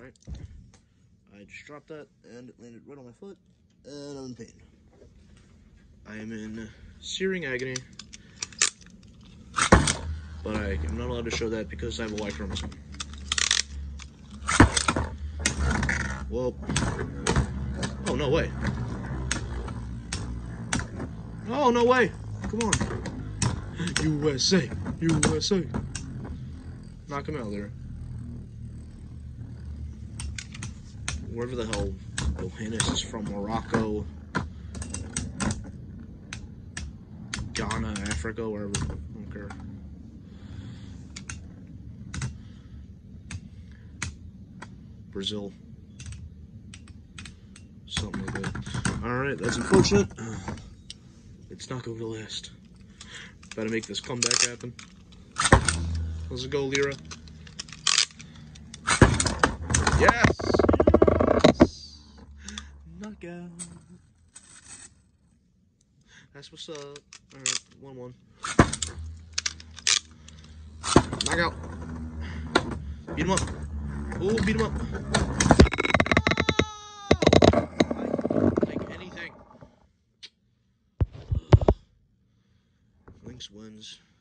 Alright. I just dropped that, and it landed right on my foot, and I'm in pain. I am in searing agony, but I am not allowed to show that because I have a Y chromosome. Well, oh, no way. Oh, no way. Come on. USA. USA. Knock him out there. Wherever the hell Johannes is from, Morocco, Ghana, Africa, wherever. I don't care. Brazil. Something like that. Alright, that's unfortunate. It's not going to last. Gotta make this comeback happen. Let's go, Lyra. Yes! Yes! Knockout. That's what's up. Alright, 1-1. Knockout. Beat him up. Oh, beat him up. Like anything. Lynx wins.